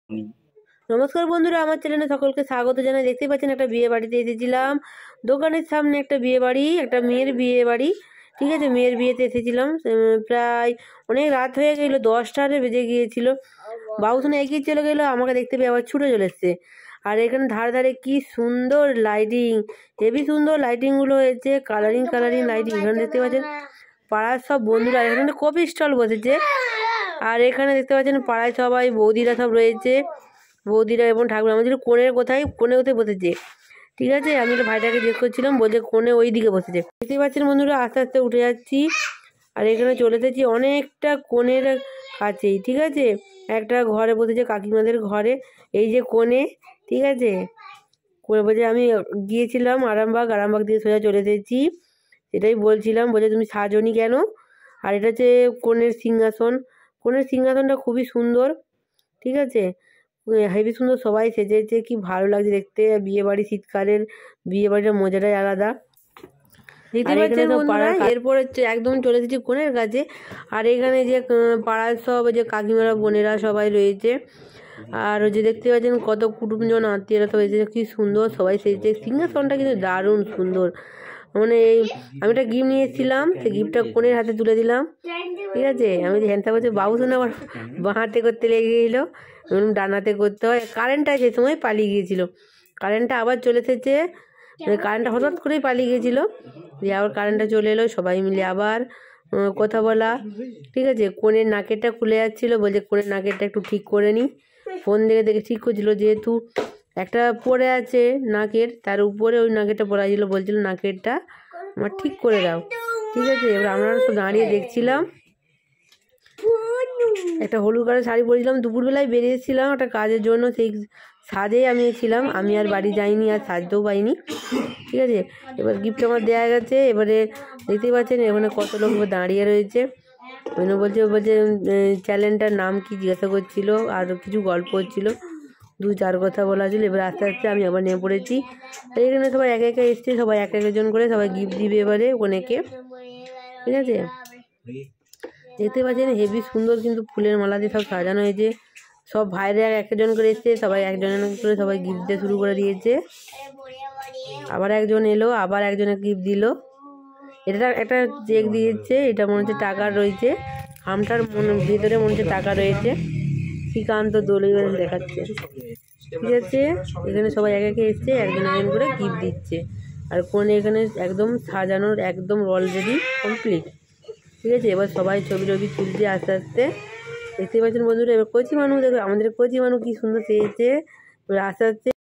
নমস্কার বন্ধুরা, আমার চ্যানেলে সকলকে স্বাগত জানাই। দেখতে পাচ্ছেন একটা বিয়ে বাড়িতে এসেছিলাম। দোকানের সামনে একটা বিয়ে বাড়ি, একটা মেয়ের বিয়ে বাড়ি। ঠিক আছে, মেয়ের বিয়েতে এসেছিলাম। প্রায় অনেক রাত হয়ে গেল, 10টা বেজে গিয়েছিল। বাবুসোনা এগিয়ে চলে গেলো, আমাকে দেখতে পেয়ে আবার ছুটে চলে এসছে। আর এখানে ধারে ধারে কি সুন্দর লাইটিং, হেভি সুন্দর লাইটিং গুলো হয়েছে, কালারিং কালারিং লাইটিং। এখানে দেখতে পাচ্ছেন পাড়ার সব বন্ধুরা, এখানে কফি স্টল বসেছে। আর এখানে দেখতে পাচ্ছেন পাড়ায় সবাই বৌদিরা সব রয়েছে, বৌদিরা এবং ঠাকুর। আমাদের কোণের কোথায় বসেছে। ঠিক আছে, আমি তো ভাইটাকে জিজ্ঞেস করছিলাম, বলছে কোণে ওই দিকে বসেছে। দেখতে পাচ্ছেন বন্ধুরা, আস্তে আস্তে উঠে যাচ্ছি। আর এখানে চলে এসেছি অনেকটা কোণের কাছেই। ঠিক আছে, একটা ঘরে বসেছে, কাকিমাদের ঘরে। এই যে কোণে, ঠিক আছে, বলছে আমি গিয়েছিলাম আরামবাগ দিয়ে সোজা চলে এসেছি। সেটাই বলছিলাম, বলছে তুমি সাজনি কেন? আর এটা হচ্ছে কোণের সিংহাসন। কোণের সিংহাসনটা খুবই সুন্দর। ঠিক আছে, হেবি সুন্দর, সবাই সেজেছে, কি ভালো লাগছে দেখতে। বিয়ে বাড়ি, শীতকালের বিয়ে বাড়িটার মজাটাই আলাদা। এরপরে একদম চলে এসেছি কোণের কাছে। আর এখানে যে পাড়ার সব যে কাকিমারা বোনেরা সবাই রয়েছে। আর যে দেখতে পাচ্ছেন কত কুটুমজন আত্মীয়রা সব এসেছে, কি সুন্দর সবাই সেজেছে। সিংহাসনটা কিন্তু দারুণ সুন্দর। মানে আমি একটা গিফট নিয়ে এসেছিলাম, সেই গিফটটা কোণের হাতে তুলে দিলাম। ঠিক আছে, আমি হ্যান্ডটা করছি, বাবুসোনা আবার বাঁ হাতে করতে লেগে গেছিলো, ডানাতে করতে হয়। কারেন্টটা সেই সময় পালিয়ে গিয়েছিল, কারেন্টটা আবার চলে এসেছে। কারেন্টটা হঠাৎ করেই পালিয়ে গিয়েছিলো, দিয়ে আবার কারেন্টটা চলে এলো, সবাই মিলে আবার কথা বলা। ঠিক আছে, কোণের নাকেরটা খুলে যাচ্ছিলো, বলছে কোণের নাকেরটা একটু ঠিক করে নিই। ফোন দেখে দেখে ঠিক করছিল, যেহেতু একটা পড়ে আছে নাকের, তার উপরে ওই নাকেরটা পড়া ছিল, বলছিল নাকেরটা আমার ঠিক করে দাও। ঠিক আছে, এবার আমরা সব দাঁড়িয়ে দেখছিলাম। একটা হলুদ কালারের শাড়ি পরেছিলাম, দুপুরবেলায় বেরিয়েছিলাম একটা কাজের জন্য, সেই সাজেই আমি ছিলাম। আমি আর বাড়ি যাইনি, আর সাজতেও পাইনি। ঠিক আছে, এবার গিফট আমার দেওয়া গেছে। এবারে দেখতেই পাচ্ছেন এখানে কত লোক দাঁড়িয়ে রয়েছে। বলছে চ্যানেলটার নাম কি জিজ্ঞাসা করছিল, আর কিছু গল্প হচ্ছিল, 2-4 কথা বলা ছিল। এবার আস্তে আস্তে আমি আবার নেমে পড়েছি। এখানে সবাই একে একে এসছে, সবাই এক একজন করে সবাই গিফট দিবে এবারে অনেকে। ঠিক আছে, দেখতে পাচ্ছেন হেভি সুন্দর কিন্তু ফুলের মালা দিয়ে সব সাজানো হয়েছে। সব ভাইরা এক একজন করে এসছে, সবাই একজন করে সবাই গিফট দিতে শুরু করে দিয়েছে। আবার একজন এলো, আবার একজনে গিফট দিল। এটা একটা চেক দিয়েছে, এটা মনে হচ্ছে টাকার রয়েছে, খামটার ভিতরে মনে হচ্ছে টাকা রয়েছে। শ্রীকান্ত দলীয় দেখাচ্ছে। ঠিক আছে, এখানে সবাই এক একে এসছে, একজন একজন করে গিফট দিচ্ছে। আর কোণে এখানে একদম সাজানোর একদম অলরেডি কমপ্লিট। ঠিক আছে, এবার সবাই ছবি টবি তুলছে আস্তে আস্তে। দেখতে পাচ্ছেন বন্ধুরা, এবার কচি মানুষ দেখো, আমাদের কচি মানুষ কি সুন্দর সেজেছে। এবার আস্তে আস্তে